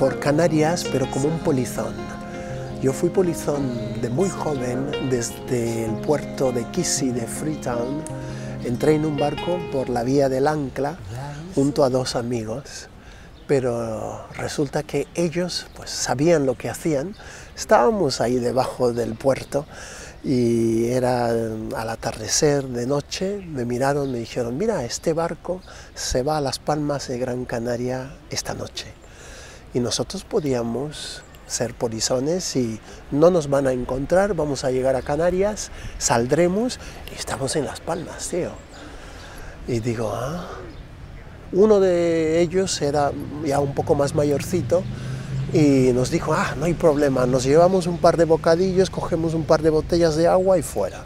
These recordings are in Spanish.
por Canarias, pero como un polizón. Yo fui polizón de muy joven, desde el puerto de Kisi, de Freetown. Entré en un barco por la vía del Ancla, junto a dos amigos, pero resulta que ellos pues, sabían lo que hacían. Estábamos ahí debajo del puerto y era al atardecer de noche. Me miraron, me dijeron, mira, este barco se va a Las Palmas de Gran Canaria esta noche. Y nosotros podíamos ser polizones y no nos van a encontrar, vamos a llegar a Canarias, saldremos y estamos en Las Palmas, tío. Y digo, ah. Uno de ellos era ya un poco más mayorcito y nos dijo, ah, no hay problema, nos llevamos un par de bocadillos, cogemos un par de botellas de agua y fuera.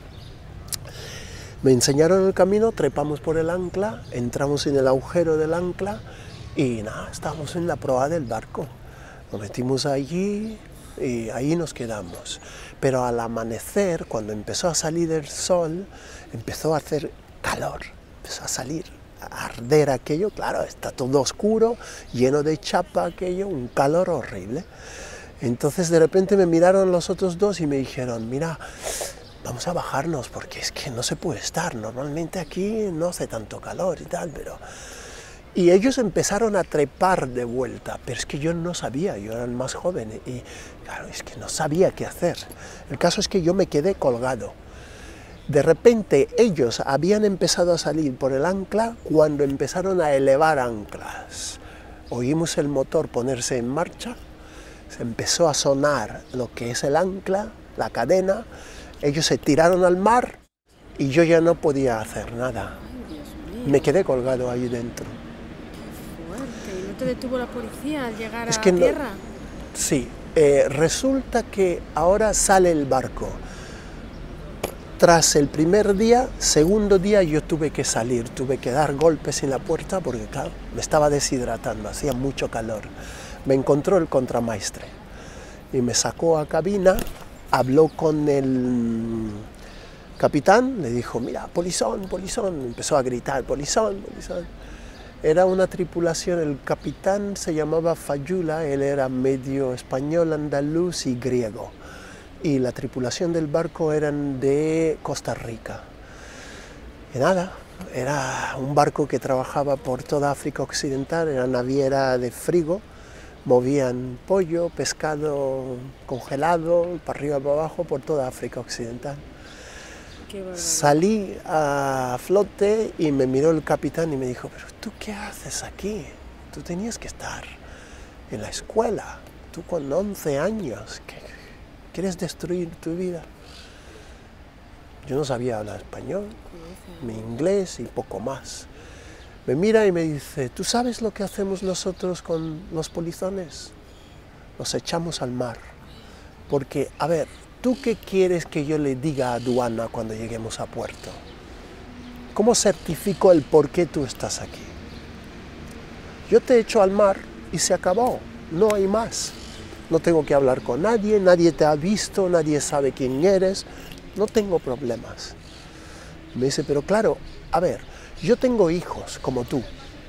Me enseñaron el camino, trepamos por el ancla, entramos en el agujero del ancla y nada, estábamos en la proa del barco. Nos metimos allí y ahí nos quedamos. Pero al amanecer, cuando empezó a salir el sol, empezó a hacer calor, empezó a salir, a arder aquello, claro, está todo oscuro, lleno de chapa aquello, un calor horrible. Entonces de repente me miraron los otros dos y me dijeron, mira, vamos a bajarnos porque es que no se puede estar, normalmente aquí no hace tanto calor y tal, pero... Y ellos empezaron a trepar de vuelta, pero es que yo no sabía, yo era el más joven y claro, es que no sabía qué hacer. El caso es que yo me quedé colgado. De repente ellos habían empezado a salir por el ancla cuando empezaron a elevar anclas. Oímos el motor ponerse en marcha, se empezó a sonar lo que es el ancla, la cadena, ellos se tiraron al mar y yo ya no podía hacer nada. Me quedé colgado ahí dentro. ¿Y no te detuvo la policía al llegar a No, tierra? sí, resulta que ahora sale el barco. Tras el primer día, segundo día yo tuve que salir, tuve que dar golpes en la puerta porque claro, me estaba deshidratando, hacía mucho calor. Me encontró el contramaestre y me sacó a cabina, habló con el capitán, le dijo, mira, polizón, polizón, empezó a gritar, polizón, polizón. Era una tripulación, el capitán se llamaba Fayula, él era medio español, andaluz y griego. Y la tripulación del barco eran de Costa Rica. Y nada, era un barco que trabajaba por toda África Occidental, era naviera de frigo, movían pollo, pescado congelado, para arriba y para abajo, por toda África Occidental. Salí a flote y me miró el capitán y me dijo, pero ¿tú qué haces aquí? Tú tenías que estar en la escuela, tú con 11 años, ¿quieres destruir tu vida? Yo no sabía hablar español, ni inglés y poco más. Me mira y me dice, ¿tú sabes lo que hacemos nosotros con los polizones? Los echamos al mar. Porque, a ver, ¿tú qué quieres que yo le diga a aduana cuando lleguemos a puerto? ¿Cómo certifico el por qué tú estás aquí? Yo te echo al mar y se acabó, no hay más. No tengo que hablar con nadie, nadie te ha visto, nadie sabe quién eres, no tengo problemas. Me dice, pero claro, a ver, yo tengo hijos como tú.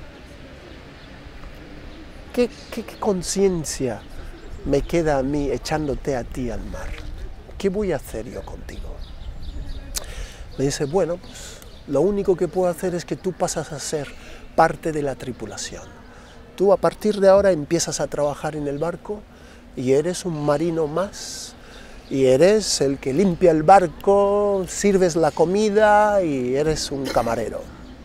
¿Qué conciencia me queda a mí echándote a ti al mar? ¿Qué voy a hacer yo contigo? Me dice, bueno, pues lo único que puedo hacer es que tú pasas a ser parte de la tripulación. Tú a partir de ahora empiezas a trabajar en el barco y eres un marino más, y eres el que limpia el barco, sirves la comida y eres un camarero.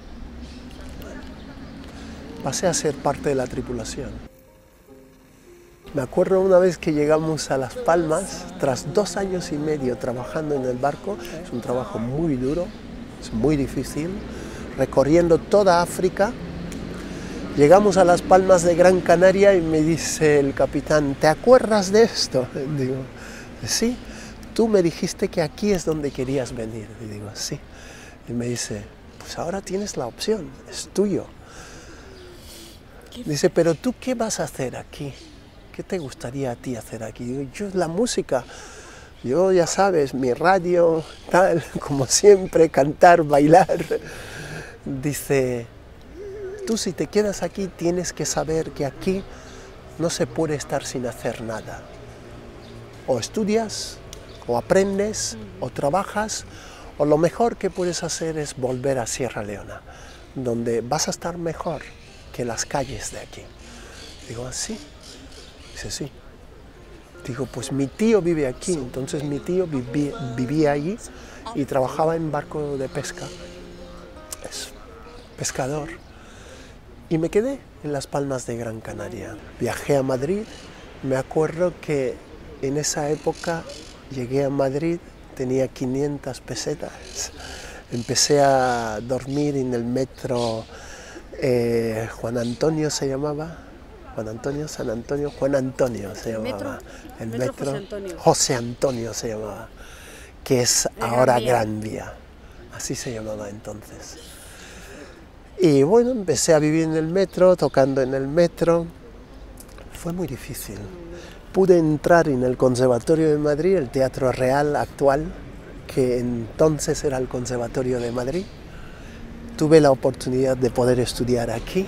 Pasé a ser parte de la tripulación. Me acuerdo una vez que llegamos a Las Palmas, tras 2 años y medio trabajando en el barco, es un trabajo muy duro, es muy difícil, recorriendo toda África. Llegamos a Las Palmas de Gran Canaria y me dice el capitán, ¿te acuerdas de esto? Digo, sí, tú me dijiste que aquí es donde querías venir. Y digo, sí. Y me dice, pues ahora tienes la opción, es tuyo. Dice, pero ¿tú qué vas a hacer aquí? ¿Qué te gustaría a ti hacer aquí? Digo, yo la música, yo ya sabes, mi radio, tal, como siempre, cantar, bailar. Dice, tú si te quedas aquí tienes que saber que aquí no se puede estar sin hacer nada. O estudias, o aprendes, o trabajas, o lo mejor que puedes hacer es volver a Sierra Leona, donde vas a estar mejor que las calles de aquí. Digo, ¿así? Dice, sí. Digo, pues mi tío vive aquí, entonces mi tío vivía allí y trabajaba en barco de pesca. Es pescador. Y me quedé en Las Palmas de Gran Canaria. Viajé a Madrid. Me acuerdo que en esa época llegué a Madrid, tenía 500 pesetas. Empecé a dormir en el metro Juan Antonio se llamaba. Juan Antonio, San Antonio, Juan Antonio se llamaba. El metro José Antonio se llamaba, que es ahora Gran Vía. Así se llamaba entonces. Y bueno, empecé a vivir en el metro, tocando en el metro. Fue muy difícil. Pude entrar en el Conservatorio de Madrid, el Teatro Real actual, que entonces era el Conservatorio de Madrid. Tuve la oportunidad de poder estudiar aquí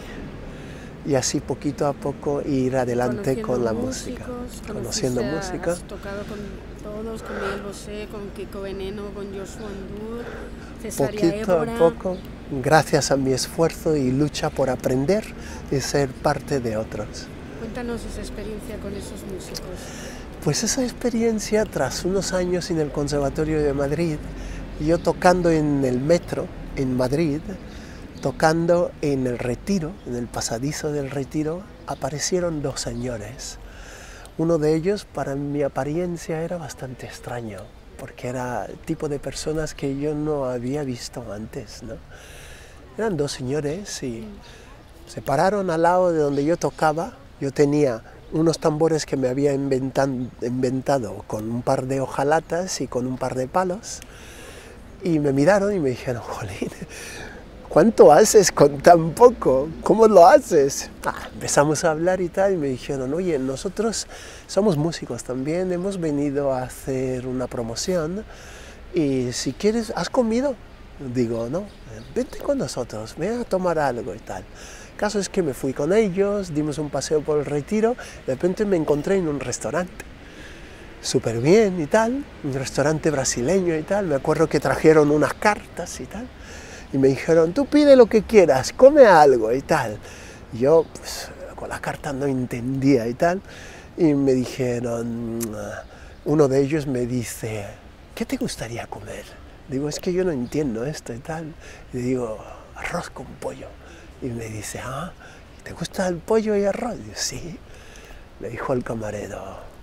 y así poquito a poco ir adelante con la música. Conociendo música. Has tocado con todos, con Miguel Bosé, con Kiko Veneno, con Joshua Andur, Cesaria Évora. Poquito a poco, gracias a mi esfuerzo y lucha por aprender y ser parte de otros. Cuéntanos esa experiencia con esos músicos. Pues esa experiencia, tras unos años en el Conservatorio de Madrid, yo tocando en el metro en Madrid, tocando en el Retiro, en el pasadizo del Retiro, aparecieron dos señores. Uno de ellos, para mi apariencia, era bastante extraño, porque era el tipo de personas que yo no había visto antes, ¿no? Eran dos señores y se pararon al lado de donde yo tocaba. Yo tenía unos tambores que me había inventado con un par de hojalatas y con un par de palos, y me miraron y me dijeron, jolín, ¿cuánto haces con tan poco? ¿Cómo lo haces? Empezamos a hablar y tal, y me dijeron, oye, nosotros somos músicos también, hemos venido a hacer una promoción, y si quieres, ¿has comido? Digo, no, vente con nosotros, ven a tomar algo y tal. El caso es que me fui con ellos, dimos un paseo por el Retiro, de repente me encontré en un restaurante, súper bien y tal, un restaurante brasileño y tal, me acuerdo que trajeron unas cartas y tal, y me dijeron, tú pide lo que quieras, come algo y tal. Y yo, pues, con la carta no entendía y tal, y me dijeron, uno de ellos me dice, ¿qué te gustaría comer? Digo, es que yo no entiendo esto y tal, y digo, arroz con pollo. Y me dice, ¿te gusta el pollo y arroz? Y yo, sí. Me dijo el camarero,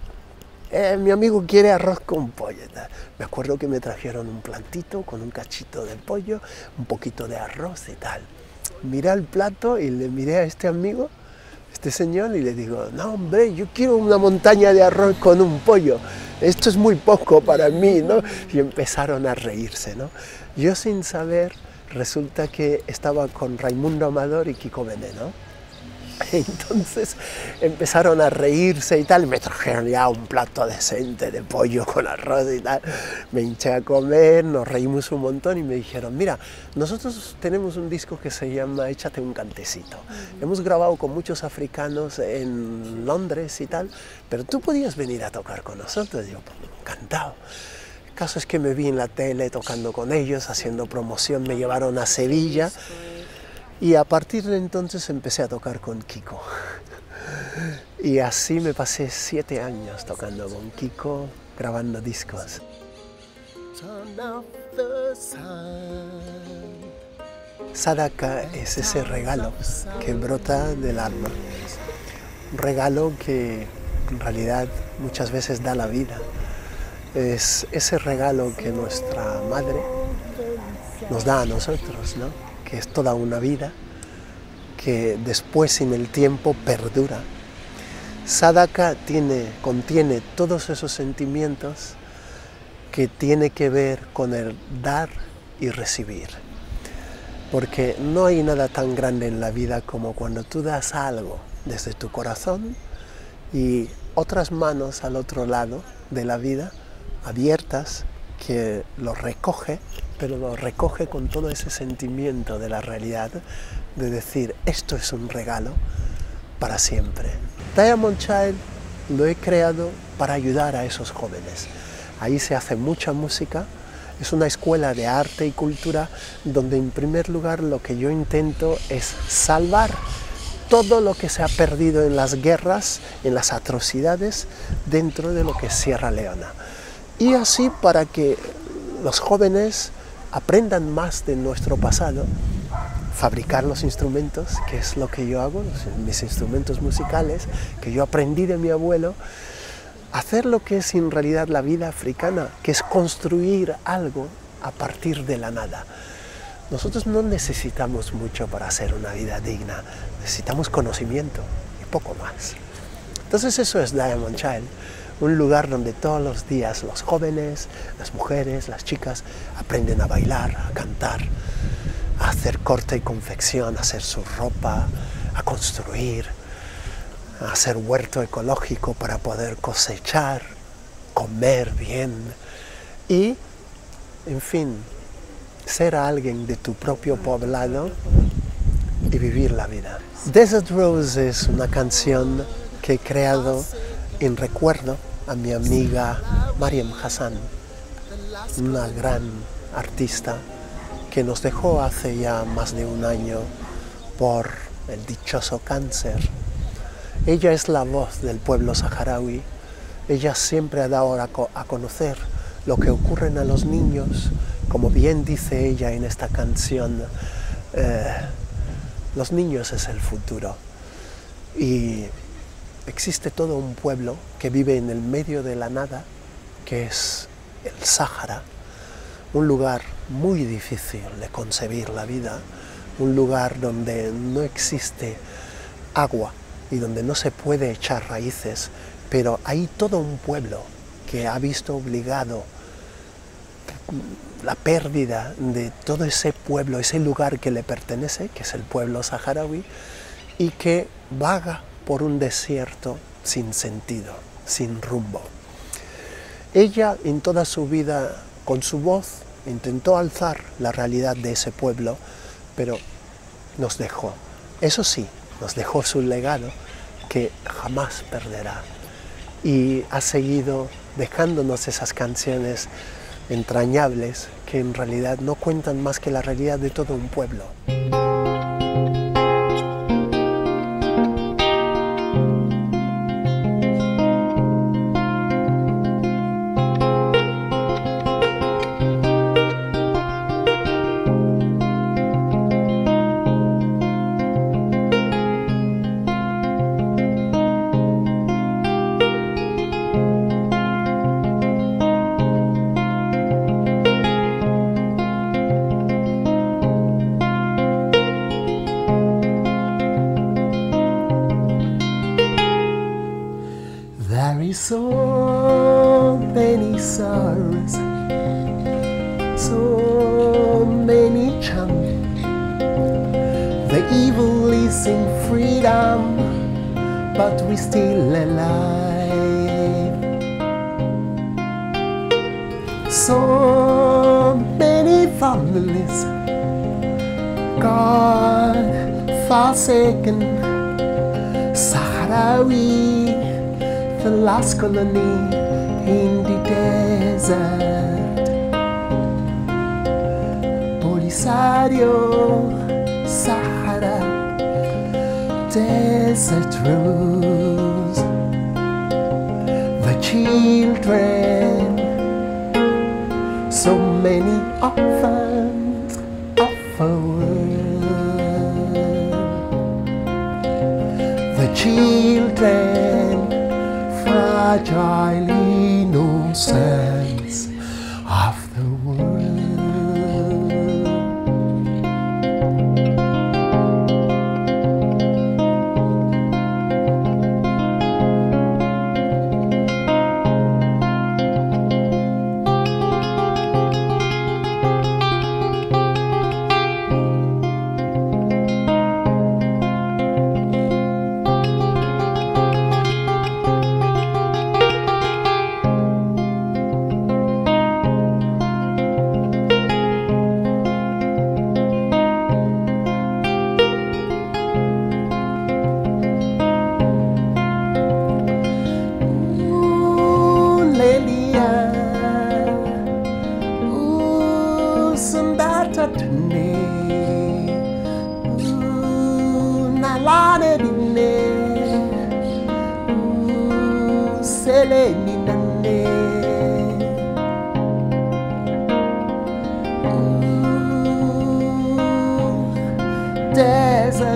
mi amigo quiere arroz con pollo. Me acuerdo que me trajeron un platito con un cachito de pollo, un poquito de arroz y tal. Miré el plato y le miré a este amigo, este señor, y le digo, no hombre, yo quiero una montaña de arroz con un pollo. Esto es muy poco para mí, ¿no? Y empezaron a reírse, ¿no? Yo sin saber, resulta que estaba con Raimundo Amador y Kiko Veneno. Entonces empezaron a reírse y tal, y me trajeron ya un plato decente de pollo con arroz y tal. Me hinché a comer, nos reímos un montón y me dijeron, mira, nosotros tenemos un disco que se llama Échate un cantecito. Hemos grabado con muchos africanos en Londres y tal, pero tú podías venir a tocar con nosotros. Y yo, pues, encantado. El caso es que me vi en la tele tocando con ellos, haciendo promoción, me llevaron a Sevilla. Y a partir de entonces empecé a tocar con Kiko. Y así me pasé 7 años tocando con Kiko, grabando discos. Sadaka es ese regalo que brota del alma. Un regalo que en realidad muchas veces da la vida. Es ese regalo que nuestra madre nos da a nosotros, ¿no? Que es toda una vida, que después en el tiempo perdura. Sadaka contiene todos esos sentimientos que tiene que ver con el dar y recibir. Porque no hay nada tan grande en la vida como cuando tú das algo desde tu corazón y otras manos al otro lado de la vida, abiertas, que lo recoge, pero lo recoge con todo ese sentimiento de la realidad, de decir, esto es un regalo para siempre. Diamond Child lo he creado para ayudar a esos jóvenes. Ahí se hace mucha música, es una escuela de arte y cultura donde en primer lugar lo que yo intento es salvar todo lo que se ha perdido en las guerras, en las atrocidades dentro de lo que es Sierra Leona. Y así para que los jóvenes aprendan más de nuestro pasado, fabricar los instrumentos, que es lo que yo hago, mis instrumentos musicales, que yo aprendí de mi abuelo, hacer lo que es en realidad la vida africana, que es construir algo a partir de la nada. Nosotros no necesitamos mucho para hacer una vida digna, necesitamos conocimiento y poco más. Entonces eso es Diamond Child, un lugar donde todos los días los jóvenes, las mujeres, las chicas aprenden a bailar, a cantar, a hacer corte y confección, a hacer su ropa, a construir, a hacer huerto ecológico para poder cosechar, comer bien y, en fin, ser alguien de tu propio poblado y vivir la vida. Desert Rose es una canción que he creado en recuerdo a mi amiga Mariam Hassan, una gran artista que nos dejó hace ya más de un año por el dichoso cáncer. Ella es la voz del pueblo saharaui, ella siempre ha dado a conocer lo que ocurre a los niños, como bien dice ella en esta canción, los niños es el futuro. Y existe todo un pueblo que vive en el medio de la nada, que es el Sáhara, un lugar muy difícil de concebir la vida, un lugar donde no existe agua y donde no se puede echar raíces, pero hay todo un pueblo que ha visto obligado la pérdida de todo ese pueblo, ese lugar que le pertenece, que es el pueblo saharaui, y que vaga por un desierto sin sentido, sin rumbo. Ella en toda su vida, con su voz, intentó alzar la realidad de ese pueblo, pero nos dejó. Eso sí, nos dejó su legado que jamás perderá. Y ha seguido dejándonos esas canciones entrañables que en realidad no cuentan más que la realidad de todo un pueblo. So many sorrows, so many charms. The evil is in freedom, but we're still alive. So many families gone forsaken. Sahrawi, the last colony in the desert. Polisario, Sahara, desert rose. The children, so many orphans of a world. The children, fragile innocence of the world.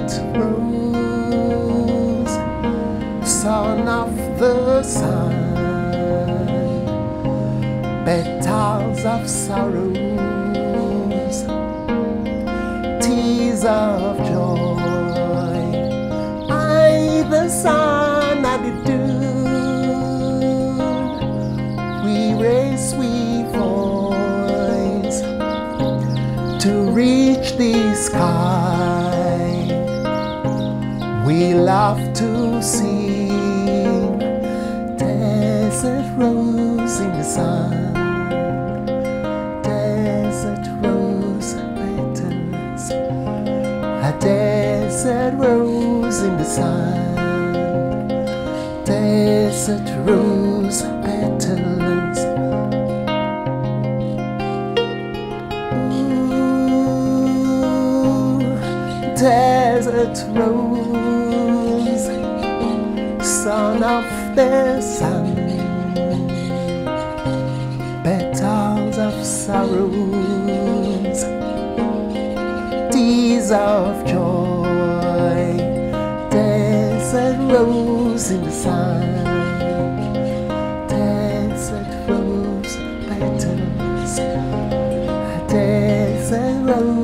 desert rose, son of the sun, petals of sorrows, tears of joy. I, the sun and the dune, we raise we voice to reach the sky. We love to sing desert rose in the sun, desert rose petals, a desert rose in the sun, desert rose petals. Desert rose, son of the sun, petals of sorrows, tears of joy. Desert rose in the sun, desert rose petals, a desert rose.